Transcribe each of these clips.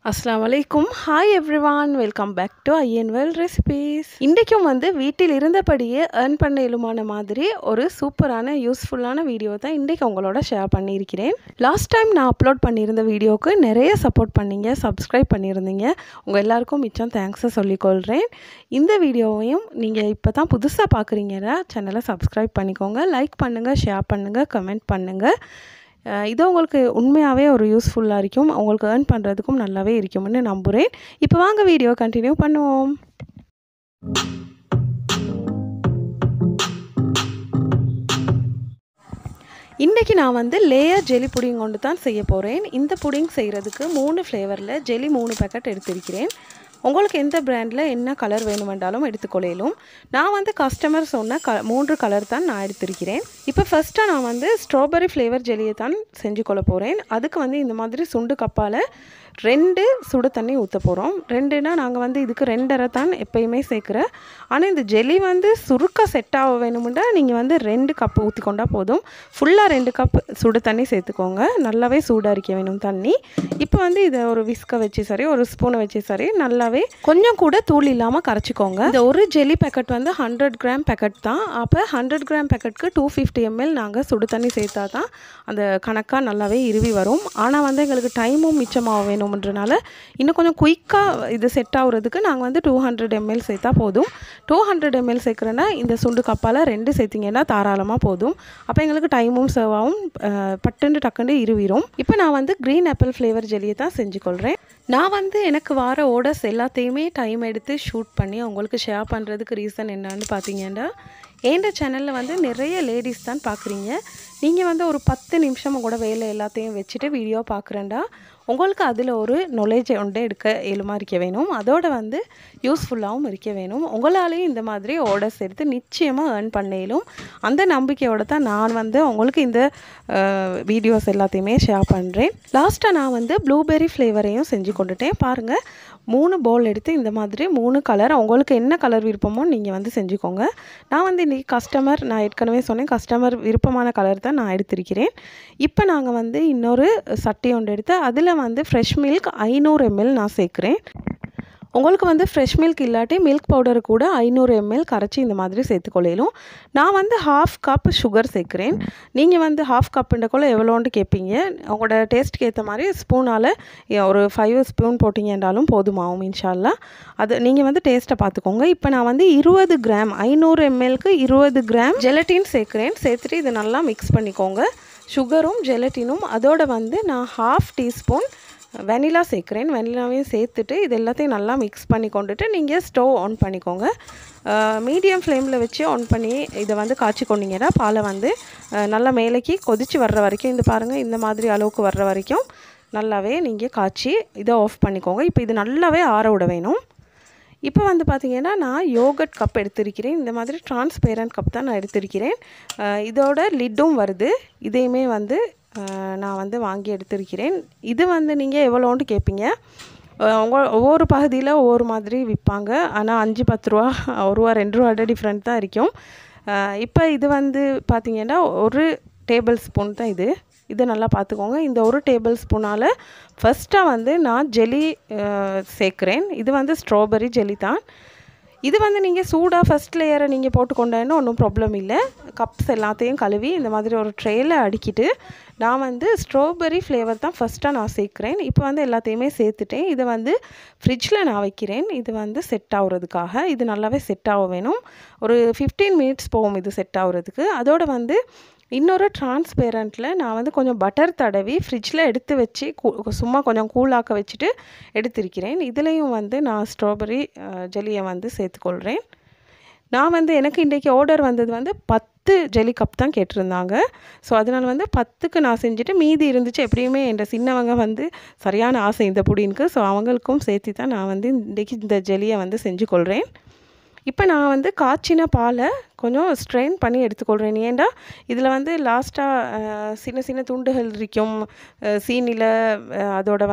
அஸ்ஸலாமு அலைக்கும். Hi everyone, welcome back to ஐஎன்வெல் ரெசிபீஸ். இன்றைக்கும் வீட்டில் இருந்தபடியே ஏர்ன் பண்ண இயலுமான மாதிரி ஒரு சூப்பரான யூஸ்ஃபுல்லான வீடியோ தான் இன்றைக்கு உங்களோட ஷேர் பண்ணியிருக்கிறேன். லாஸ்ட் டைம் நான் அப்லோட் பண்ணியிருந்த வீடியோவுக்கு நிறைய சப்போர்ட் பண்ணீங்க, சப்ஸ்கிரைப் பண்ணியிருந்தீங்க. உங்கள் எல்லாருக்கும் மிச்சம் தேங்க்ஸை சொல்லிக்கொள்கிறேன். இந்த வீடியோவையும் நீங்கள் இப்போ தான் புதுசாக பார்க்குறீங்கன்னா சேனலை சப்ஸ்கிரைப் பண்ணிக்கோங்க, லைக் பண்ணுங்கள், ஷேர் பண்ணுங்கள், கமெண்ட் பண்ணுங்கள். இது உங்களுக்கு உண்மையாகவே ஒரு யூஸ்ஃபுல்லாக இருக்கும், உங்களுக்கு ஏர்ன் பண்ணுறதுக்கும் நல்லாவே இருக்கும்னு நம்புகிறேன். இப்போ வாங்க வீடியோ கண்டினியூ பண்ணுவோம். இன்றைக்கி நான் லேயர் ஜெலி புடிங் கொண்டு தான் செய்ய போகிறேன். இந்த புடிங் செய்கிறதுக்கு 3 ஃப்ளேவரில் ஜெலி 3 பேக்கெட் எடுத்திருக்கிறேன். உங்களுக்கு எந்த பிராண்டில் என்ன கலர் வேணுமென்றாலும் எடுத்துக்கொள்ளையிலும். நான் கஸ்டமர் சொன்ன 3 கலர் தான் நான் எடுத்திருக்கிறேன். இப்போ ஃபஸ்ட்டாக நான் ஸ்ட்ராபெரி ஃப்ளேவர் ஜெலியை தான் செஞ்சு கொள்ள போகிறேன். அதுக்கு இந்த மாதிரி சுண்டு கப்பால் 2 சுடு தண்ணி ஊற்ற போகிறோம். 2னா நாங்கள் இதுக்கு 2.5 தான் எப்பயுமே சேர்க்குறேன். ஆனால் இந்த ஜெலி சுருக்க செட் ஆக வேணுமெண்டா நீங்கள் 2 கப் ஊற்றிக்கொண்டா போதும். ஃபுல்லாக 2 கப் சுடு தண்ணி சேர்த்துக்கோங்க. நல்லாவே சூடாக இருக்க வேணும் தண்ணி. இப்போ இதை ஒரு விஸ்கை வச்சு சரி, ஒரு ஸ்பூனை வச்சு சரி, நல்லாவே கொஞ்சம் கூட தூள் இல்லாமல் கரைச்சிக்கோங்க. இந்த ஒரு ஜெலி பேக்கெட் 100 கிராம் பேக்கெட் தான். அப்போ 100 கிராம் பேக்கெட்டுக்கு 250 ml நாங்கள் சுடு தண்ணி சேர்த்தா தான் அந்த கணக்காக நல்லாவே இருவி வரும். ஆனால் எங்களுக்கு டைமும் மிச்சமாக வேணும்ன்றனால இன்னும் கொஞ்சம் குயிக்காக இது செட் ஆகுறதுக்கு நாங்கள் 200 ml சேர்த்தா போதும். 200 ml சேர்க்குறேன்னா இந்த சுண்டு கப்பால் 2 சேர்த்திங்கன்னா தாராளமாக போதும். அப்போ எங்களுக்கு டைமும் சேவ் ஆகும், டக்குன்னு இருவிரும். இப்போ நான் க்ரீன் ஆப்பிள் ஃப்ளேவர் ஜெலியை தான் செஞ்சுக்கொள்கிறேன். நான் எனக்கு வார ஓடர்ஸ் எல்லாத்தையுமே டைம் எடுத்து ஷூட் பண்ணி உங்களுக்கு ஷேர் பண்ணுறதுக்கு ரீசன் என்னன்னு பார்த்தீங்கன்னா, எந்த சேனலில் நிறைய லேடிஸ் தான் பார்க்குறீங்க. நீங்கள் ஒரு 10 நிமிஷம் கூட வேலை எல்லாத்தையும் வச்சுட்டு வீடியோ பார்க்குறேன்டா, உங்களுக்கு அதில் ஒரு நாலேஜ் எடுக்க இயலுமா இருக்க வேணும். அதோட யூஸ்ஃபுல்லாகவும் இருக்க வேணும். உங்களாலேயும் இந்த மாதிரி ஆர்டர்ஸ் எடுத்து நிச்சயமாக ஏர்ன் பண்ணலும். அந்த நம்பிக்கையோடு தான் நான் உங்களுக்கு இந்த வீடியோஸ் எல்லாத்தையுமே ஷேர் பண்ணுறேன். லாஸ்ட்டாக நான் ப்ளூபெர்ரி ஃப்ளேவரையும் செஞ்சு கொண்டுட்டேன். பாருங்கள், 3 பவுல் எடுத்து இந்த மாதிரி 3 கலர் உங்களுக்கு என்ன கலர் விருப்பமோ நீங்கள் செஞ்சுக்கோங்க. நான் இன்றைக்கி நான் ஏற்கனவே சொன்னேன், கஸ்டமர் விருப்பமான கலர் தான் நான் எடுத்திருக்கிறேன். இப்போ நாங்கள் இன்னொரு சட்டி ஒன்று எடுத்து அதில் ஃப்ரெஷ் மில்க் 500 ml நான் சேர்க்குறேன். உங்களுக்கு ஃப்ரெஷ் மில்க் இல்லாட்டி மில்க் பவுடர் கூட 500 ml கரைச்சி இந்த மாதிரி சேர்த்துக்கொள்ளையிலும். நான் 1/2 கப் சுகர் சேர்க்குறேன். நீங்கள் 1/2 கப்புன்றக்குள்ள எவ்வளோன்ட்டு கேட்பீங்க. உங்களோட டேஸ்ட்டுக்கு ஏற்ற மாதிரி ஸ்பூனால் ஒரு 5 ஸ்பூன் போட்டிங்கன்றாலும் போதுமாகும் இன்ஷால்லா. அது நீங்கள் டேஸ்ட்டை பார்த்துக்கோங்க. இப்போ நான் 20 கிராம் 500 mlக்கு 20 கிராம் ஜெலட்டின் சேர்க்குறேன். சேர்த்துட்டு இதை நல்லா மிக்ஸ் பண்ணிக்கோங்க. சுகரும் ஜெலட்டினும் அதோட நான் 1/2 டீஸ்பூன் வெனிலா சேர்க்குறேன். வெனிலாவையும் சேர்த்துட்டு இது எல்லாத்தையும் நல்லா மிக்ஸ் பண்ணி கொண்டுட்டு நீங்கள் ஸ்டவ் ஆன் பண்ணிக்கோங்க. மீடியம் ஃப்ளேமில் வச்சு ஆன் பண்ணி இதை காய்ச்சி கொண்டீங்கன்னா பாலை நல்லா மேலேக்கு கொதித்து வர்ற வரைக்கும், இந்த பாருங்கள், இந்த மாதிரி அளவுக்கு வர்ற வரைக்கும் நல்லாவே நீங்கள் காய்ச்சி இதை ஆஃப் பண்ணிக்கோங்க. இப்போ இது நல்லாவே ஆற விட வேணும். இப்போ பார்த்திங்கன்னா நான் யோகட் கப் எடுத்திருக்கிறேன். இந்த மாதிரி டிரான்ஸ்பேரண்ட் கப் தான் நான் எடுத்திருக்கிறேன். இதோட லிட்டும் வருது. இதையுமே நான் வாங்கி எடுத்திருக்கிறேன். இது நீங்கள் எவ்வளோன்ட்டு கேட்பீங்க. ஒவ்வொரு பகுதியில் ஒவ்வொரு மாதிரி விற்பாங்க. ஆனால் 5-10 ரூபா, 1 ரூபா 2 ரூபா டிஃப்ரெண்ட் தான் இருக்கும். இப்போ இது பார்த்திங்கன்னா 1 டேபிள் ஸ்பூன் தான் இது. இதை நல்லா பார்த்துக்கோங்க. இந்த 1 டேபிள் ஸ்பூனால் ஃபஸ்ட்டாக நான் ஜெலி சேர்க்குறேன். இது ஸ்ட்ராபெரி ஜெலி தான். இது நீங்கள் சூடாக ஃபஸ்ட் லேயரை நீங்கள் போட்டுக்கொண்டேன்னா ஒன்றும் ப்ராப்ளம் இல்லை. கப்ஸ் எல்லாத்தையும் கழுவி இந்த மாதிரி ஒரு ட்ரேயில் அடுக்கிட்டு நான் ஸ்ட்ராபெரி ஃப்ளேவர் தான் ஃபஸ்ட்டாக நான் சேர்க்குறேன். இப்போ எல்லாத்தையுமே சேர்த்துட்டேன். இதை ஃப்ரிட்ஜில் நான் வைக்கிறேன். இது செட் ஆகுறதுக்காக. இது நல்லாவே செட் ஆக வேணும். ஒரு 15 மினிட்ஸ் போகும் இது செட் ஆகுறதுக்கு. அதோட இன்னொரு டிரான்ஸ்பேரண்ட்டில் நான் கொஞ்சம் பட்டர் தடவி ஃப்ரிட்ஜில் எடுத்து வச்சு சும்மா கொஞ்சம் கூலாக்க வச்சுட்டு எடுத்திருக்கிறேன். இதுலேயும் நான் ஸ்ட்ராபெரி ஜெலியை சேர்த்துக்கொள்கிறேன். நான் எனக்கு இன்றைக்கி ஆர்டர் வந்தது 10 ஜெலி கப் தான் கேட்டிருந்தாங்க. ஸோ அதனால் 10க்கு நான் செஞ்சுட்டு மீதி இருந்துச்சு. எப்படியுமே என் சின்னவங்க சரியான ஆசை இந்த புடினுக்கு. ஸோ அவங்களுக்கும் சேர்த்து தான் நான் இன்றைக்கி இந்த ஜெலியை செஞ்சுக்கொள்கிறேன். இப்போ நான் காய்ச்சின பாலை கொஞ்சம் ஸ்ட்ரெயின் பண்ணி எடுத்துக்கொள்கிறேன். ஏன்டா இதில் லாஸ்ட்டாக சின்ன சின்ன துண்டுகள் இருக்கும் சீனியில். அதோட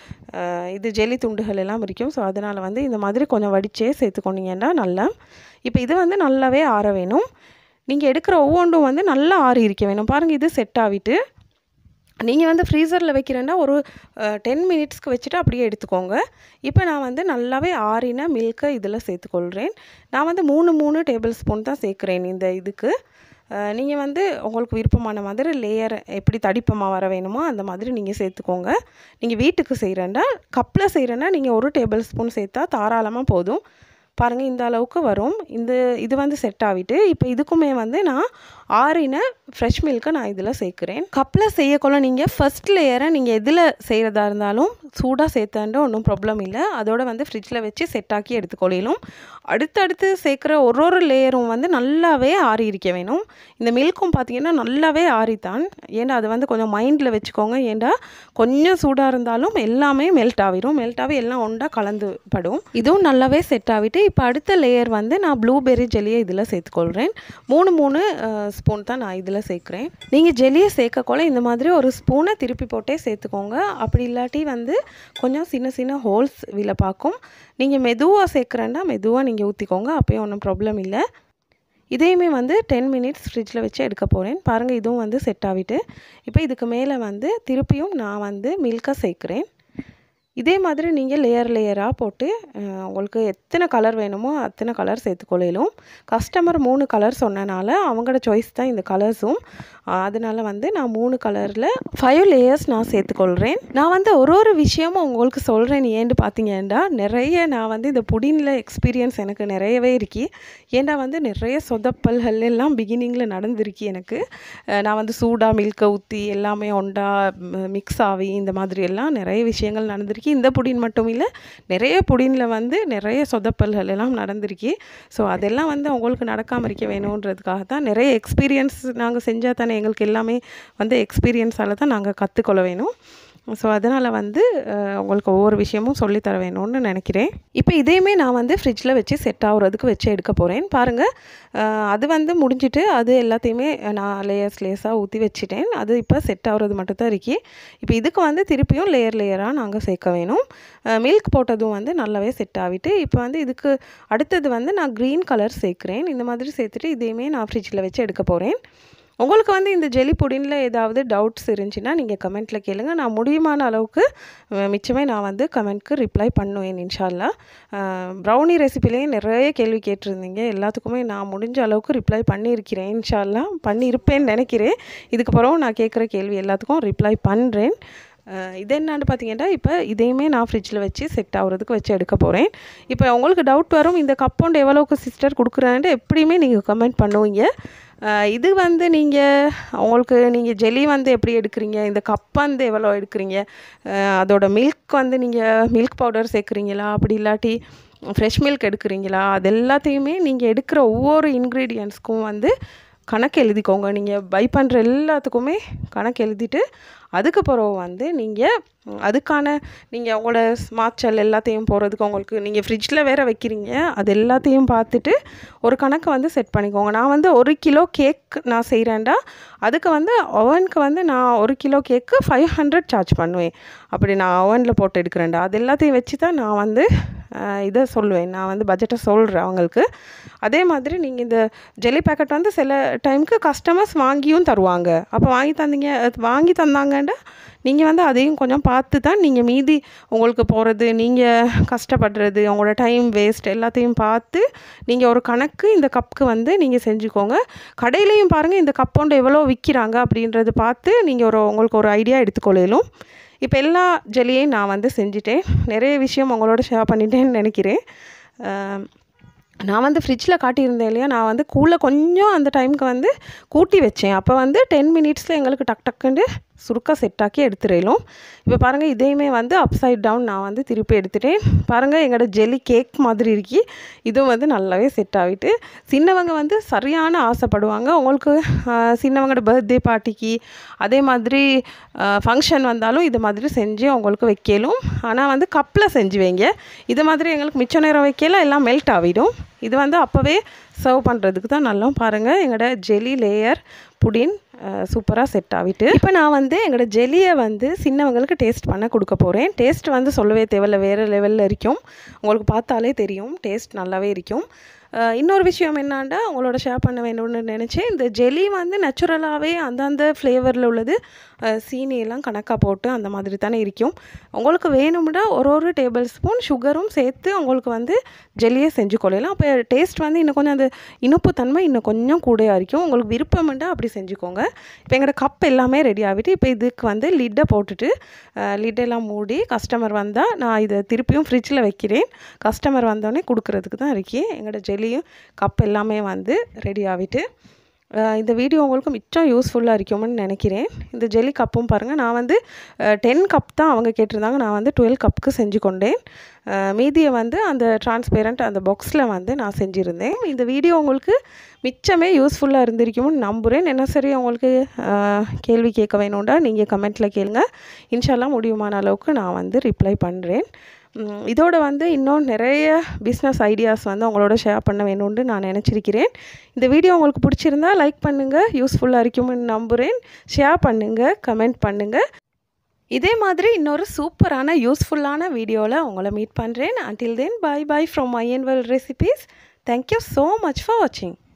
இது ஜெல்லி துண்டுகள் எல்லாம் இருக்கும். ஸோ அதனால் இந்த மாதிரி கொஞ்சம் வடிச்சே சேர்த்துக்கொண்டீங்கன்னா நல்லா. இப்போ இது நல்லாவே ஆற வேணும். நீங்கள் எடுக்கிற ஒவ்வொன்றும் நல்லா ஆறி இருக்க வேணும். பாருங்கள், இது செட் ஆகிட்டு நீங்கள் வந்து ஃப்ரீசரில் வைக்கிறேன்னா ஒரு 10 மினிட்ஸ்க்கு வச்சுட்டு அப்படியே எடுத்துக்கோங்க. இப்போ நான் வந்து நல்லாவே ஆறின மில்கை இதில் சேர்த்துக்கொள்கிறேன். நான் வந்து 3 டேபிள் ஸ்பூன் தான் சேர்க்குறேன் இந்த இதுக்கு. நீங்கள் வந்து உங்களுக்கு விருப்பமான மாதிரி லேயர் எப்படி தடிப்பமாக வர வேணுமோ அந்த மாதிரி நீங்கள் சேர்த்துக்கோங்க. நீங்கள் வீட்டுக்கு செய்கிறேன்னா கப்பில் செய்கிறேன்னா நீங்கள் 1 டேபிள் ஸ்பூன் சேர்த்தா தாராளமாக போதும். பாருங்கள் இந்த அளவுக்கு வரும். இது வந்து செட் ஆகிட்டு இப்போ இதுக்குமே வந்து நான் ஆறின ஃப்ரெஷ் மில்க்கை நான் இதில் சேர்க்குறேன். கப்பில் செய்யக்குள்ள நீங்கள் ஃபஸ்ட் லேயரை நீங்கள் எதில் செய்கிறதா இருந்தாலும் சூடாக சேர்த்தாண்டா ஒன்றும் ப்ராப்ளம் இல்லை. அதோட வந்து ஃப்ரிட்ஜில் வச்சு செட் ஆக்கி எடுத்துக்கொள்ளும். அடுத்தடுத்து சேர்க்குற ஒரு லேயரும் வந்து நல்லாவே ஆறி இருக்க வேணும். இந்த மில்க்கும் பார்த்திங்கன்னா நல்லாவே ஆறித்தான். ஏன்னா அது வந்து கொஞ்சம் மைண்டில் வச்சுக்கோங்க. ஏன்னா கொஞ்சம் சூடாக இருந்தாலும் எல்லாமே மெல்ட் ஆகிடும். மெல்ட் ஆகி எல்லாம் ஒன்றா கலந்து படும். இதுவும் நல்லாவே செட் ஆகிட்டு இப்போ அடுத்த லேயர் வந்து நான் ப்ளூபெர்ரி ஜெல்லியை இதில் சேர்த்துக்கொள்கிறேன். 3 ஸ்பூன் தான் நான் இதில் சேர்க்குறேன். நீங்கள் ஜெல்லியை சேர்க்கக்குள்ள இந்த மாதிரி ஒரு ஸ்பூனை திருப்பி போட்டே சேர்த்துக்கோங்க. அப்படி இல்லாட்டி வந்து கொஞ்சம் சின்ன சின்ன ஹோல்ஸ் விழ பார்க்கும். நீங்கள் மெதுவாக சேர்க்குறேன்னா மெதுவாக நீங்கள் ஊற்றிக்கோங்க. அப்போயும் ஒன்றும் ப்ராப்ளம் இல்லை. இதையுமே வந்து 10 மினிட்ஸ் ஃப்ரிட்ஜில் வச்சு எடுக்க போகிறேன். பாருங்கள் இதுவும் வந்து செட் ஆகிட்டு இப்போ இதுக்கு மேலே வந்து திருப்பியும் நான் வந்து மில்கை சேர்க்குறேன். இதே மாதிரி நீங்கள் லேயராக போட்டு உங்களுக்கு எத்தனை கலர் வேணுமோ அத்தனை கலர் சேர்த்துக்கொள்ளும். கஸ்டமர் 3 கலர் சொன்னனால அவங்களோட சாய்ஸ் தான் இந்த கலர்ஸும். அதனால் வந்து நான் 3 கலரில் 5 லேயர்ஸ் நான் சேர்த்துக்கொள்கிறேன். நான் வந்து ஒரு விஷயமும் உங்களுக்கு சொல்கிறேன். ஏன்னு பார்த்தீங்கன்னா நிறைய நான் வந்து இந்த புடினில் எக்ஸ்பீரியன்ஸ் எனக்கு நிறையவே இருக்கு. ஏன்னா வந்து நிறைய சொதப்பல்கள் எல்லாம் பிகினிங்கில் நடந்திருக்கு எனக்கு. நான் வந்து சூடாக மில்கை ஊற்றி எல்லாமே ஒன்றா மிக்ஸ் ஆகி இந்த மாதிரி எல்லாம் நிறைய விஷயங்கள் நடந்திருக்கு. இந்த புடின் மட்டும் இல்லை, நிறைய புடினில் வந்து நிறைய சொதப்பல்கள் எல்லாம் நடந்திருக்கு. ஸோ அதெல்லாம் வந்து உங்களுக்கு நடக்காமல் இருக்க வேணுன்றதுக்காக தான் நிறைய எக்ஸ்பீரியன்ஸ் நாங்கள் செஞ்சால் தானே எங்களுக்கு எல்லாமே வந்து எக்ஸ்பீரியன்ஸால் தான் நாங்கள் கற்றுக்கொள்ள வேணும். ஸோ அதனால் வந்து உங்களுக்கு ஒவ்வொரு விஷயமும் சொல்லித்தர வேணும்னு நினைக்கிறேன். இப்போ இதையுமே நான் வந்து ஃப்ரிட்ஜில் வச்சு செட் ஆகுறதுக்கு வச்சு எடுக்க போகிறேன். பாருங்கள் அது வந்து முடிஞ்சிட்டு அது எல்லாத்தையுமே நான் லேயர்ஸாக ஊற்றி வச்சுட்டேன். அது இப்போ செட் ஆகுறது மட்டும் தான் இருக்கு. இப்போ இதுக்கு வந்து திருப்பியும் லேயராக நாங்கள் சேர்க்க வேணும். மில்க் போட்டதும் வந்து நல்லாவே செட் ஆகிட்டு இப்போ வந்து இதுக்கு அடுத்தது வந்து நான் க்ரீன் கலர் சேர்க்குறேன். இந்த மாதிரி சேர்த்துட்டு இதையுமே நான் ஃப்ரிட்ஜில் வச்சு எடுக்க போகிறேன். உங்களுக்கு வந்து இந்த ஜெல்லி புடினில் ஏதாவது டவுட்ஸ் இருந்துச்சுன்னா நீங்கள் கமெண்ட்டில் கேளுங்க. நான் முடியுமான அளவுக்கு மிச்சமே நான் வந்து கமெண்ட்க்கு ரிப்ளை பண்ணுவேன் இன்ஷால்லா. ப்ரௌனி ரெசிபிலேயே நிறைய கேள்வி கேட்டிருந்தீங்க. எல்லாத்துக்குமே நான் முடிஞ்ச அளவுக்கு ரிப்ளை பண்ணியிருக்கிறேன். இன்ஷால்லா பண்ணியிருப்பேன்னு நினைக்கிறேன். இதுக்கப்புறம் நான் கேட்குற கேள்வி எல்லாத்துக்கும் ரிப்ளை பண்ணுறேன். இது என்னான்னு பார்த்தீங்கன்னா இப்போ இதையுமே நான் ஃப்ரிட்ஜில் வச்சு செட் ஆகுறதுக்கு வச்சு எடுக்க போகிறேன். இப்போ உங்களுக்கு டவுட் வரும், இந்த கப்பவுண்ட் எவ்வளோக்கு சிஸ்டர் கொடுக்குறான்ட்டு எப்படியுமே நீங்கள் கமெண்ட் பண்ணுவீங்க. இது வந்து நீங்கள் ஜெல்லி வந்து எப்படி எடுக்கிறீங்க, இந்த கப் வந்து எவ்வளோ எடுக்கிறீங்க, அதோட மில்க் வந்து நீங்கள் மில்க் பவுடர் சேர்க்குறீங்களா, அப்படி இல்லாட்டி ஃப்ரெஷ் மில்க் எடுக்கிறீங்களா, அது எல்லாத்தையுமே நீங்கள் எடுக்கிற ஒவ்வொரு இன்க்ரீடியன்ட்ஸ்க்கும் வந்து கணக்கு எழுதிக்கோங்க. நீங்கள் பை பண்ணுற எல்லாத்துக்குமே கணக்கு எழுதிட்டு அதுக்கப்புறம் வந்து நீங்கள் உங்களோட ஸ்மார்ட் எல்லாத்தையும் போகிறதுக்கு உங்களுக்கு நீங்கள் ஃப்ரிட்ஜில் வேறு வைக்கிறீங்க, அது எல்லாத்தையும் பார்த்துட்டு ஒரு கணக்கு வந்து செட் பண்ணிக்கோங்க. நான் வந்து 1 கிலோ கேக் நான் செய்கிறேன்டா அதுக்கு வந்து ஓவனுக்கு வந்து நான் 1 கிலோ கேக்கு 500 சார்ஜ் பண்ணுவேன். அப்படி நான் ஓவனில் போட்டு எடுக்கிறேன்டா அது எல்லாத்தையும் வச்சு தான் நான் வந்து இதை சொல்லுவேன். நான் வந்து பட்ஜெட்டை சொல்கிறேன் அவங்களுக்கு. அதே மாதிரி நீங்கள் இந்த ஜெல்லி பேக்கெட் வந்து சில டைமுக்கு கஸ்டமர்ஸ் வாங்கியும் தருவாங்க. அப்போ வாங்கி தந்தாங்கண்டா நீங்கள் வந்து அதையும் கொஞ்சம் பார்த்து தான் நீங்கள் மீதி உங்களுக்கு போகிறது, நீங்கள் கஷ்டப்படுறது, உங்களோட டைம் வேஸ்ட் எல்லாத்தையும் பார்த்து நீங்கள் ஒரு கணக்கு இந்த கப்புக்கு வந்து நீங்கள் செஞ்சுக்கோங்க. கடையிலையும் பாருங்கள் இந்த கப்பவுண்டு எவ்வளோ விற்கிறாங்க அப்படின்றது பார்த்து நீங்கள் உங்களுக்கு ஒரு ஐடியா எடுத்துக்கொள்ளும். இப்போ எல்லா ஜெல்லியையும் நான் வந்து செஞ்சுட்டேன். நிறைய விஷயம் உங்களோட ஷேர் பண்ணிட்டேன்னு நினைக்கிறேன். நான் வந்து ஃப்ரிட்ஜில் காட்டியிருந்தேன் இல்லையா, நான் வந்து கொஞ்சம் அந்த டைமுக்கு வந்து கூட்டி வச்சேன். அப்போ வந்து 10 மினிட்ஸில் எங்களுக்கு டக்குன்னு சுருக்க செட்டாக்கி எடுத்துடலும். இப்போ பாருங்கள் இதையுமே வந்து அப்சைட் டவுன் நான் வந்து திருப்பி எடுத்துட்டேன். பாருங்கள் எங்களோட ஜெல்லி கேக் மாதிரி இருக்கி. இதுவும் வந்து நல்லாவே செட் ஆகிட்டு சின்னவங்க வந்து சரியான ஆசைப்படுவாங்க. உங்களுக்கு சின்னவங்களோட பர்த்டே பார்ட்டிக்கு அதே மாதிரி ஃபங்க்ஷன் வந்தாலும் இது மாதிரி செஞ்சு உங்களுக்கு வைக்கலும். ஆனால் வந்து கப்பில் செஞ்சு வைங்க. இது மாதிரி எங்களுக்கு மிச்ச நேரம் வைக்கல எல்லாம் மெல்ட் ஆகிடும். இது வந்து அப்போவே சர்வ் பண்ணுறதுக்கு தான் நல்லா. பாருங்கள் எங்களோட ஜெல்லி லேயர் புடின் சூப்பராக செட் ஆகிட்டு இப்போ நான் வந்து எங்களோட ஜெல்லியை வந்து சின்னவங்களுக்கு டேஸ்ட் பண்ண கொடுக்க போகிறேன். டேஸ்ட் வந்து சொல்லவே தேவையில்ல, வேறு லெவலில் இருக்கும். உங்களுக்கு பார்த்தாலே தெரியும் டேஸ்ட் நல்லாவே இருக்கும். இன்னொரு விஷயம் என்னாண்டா உங்களோட ஷேர் பண்ண வேணும்னு நினச்சேன். இந்த ஜெல்லி வந்து நேச்சுரலாகவே அந்தந்த ஃப்ளேவரில் உள்ளது சீனியெல்லாம் கணக்காக போட்டு அந்த மாதிரி தானே இருக்கும். உங்களுக்கு வேணும்னா ஒரு டேபிள் ஸ்பூன் சுகரும் சேர்த்து உங்களுக்கு வந்து ஜெல்லியை செஞ்சு கொள்ளலாம். அப்போ டேஸ்ட் வந்து இன்னும் கொஞ்சம் அந்த இனிப்பு தன்மை இன்னும் கொஞ்சம் கூடயாக இருக்கும். உங்களுக்கு விருப்பம்ண்டா அப்படி செஞ்சுக்கோங்க. இப்போ எங்களோட கப் எல்லாமே ரெடி ஆகிட்டு இப்போ இதுக்கு வந்து லிட்டை போட்டுட்டு லிட்டெல்லாம் மூடி கஸ்டமர் வந்தால் நான் இதை திருப்பியும் ஃப்ரிட்ஜில் வைக்கிறேன். கஸ்டமர் வந்தோடனே கொடுக்குறதுக்கு தான் இருக்கேன். எங்களோட ஜெல்லியும் கப் எல்லாமே வந்து ரெடி ஆகிட்டு இந்த வீடியோ உங்களுக்கு மிச்சம் யூஸ்ஃபுல்லாக இருக்கும்னு நினைக்கிறேன். இந்த ஜெல்லி கப்பும் பாருங்கள், நான் வந்து 10 கப் தான் அவங்க கேட்டிருந்தாங்க, நான் வந்து 12 கப்புக்கு செஞ்சு கொண்டேன். மீதியை வந்து அந்த டிரான்ஸ்பேரண்ட் அந்த பாக்ஸில் வந்து நான் செஞ்சுருந்தேன். இந்த வீடியோ உங்களுக்கு மிச்சமே யூஸ்ஃபுல்லாக இருந்திருக்கும்னு நம்புகிறேன். என்ன சரி உங்களுக்கு கேள்வி கேட்க வேணும்டா நீங்கள் கமெண்ட்டில் கேளுங்க. இன்ஷால்லாம் முடியுமான அளவுக்கு நான் வந்து ரிப்ளை பண்ணுறேன். இதோட வந்து இன்னும் நிறைய பிஸ்னஸ் ஐடியாஸ் வந்து உங்களோட ஷேர் பண்ண வேணும்னு நான் நினச்சிருக்கிறேன். இந்த வீடியோ உங்களுக்கு பிடிச்சிருந்தா லைக் பண்ணுங்கள், யூஸ்ஃபுல்லாக இருக்கும்னு நம்புகிறேன். ஷேர் பண்ணுங்கள், கமெண்ட் பண்ணுங்கள். இதே மாதிரி இன்னொரு சூப்பரான யூஸ்ஃபுல்லான வீடியோவில் உங்களை மீட் பண்ணுறேன். Until then, bye bye from My World Recipes. Thank you so much for watching.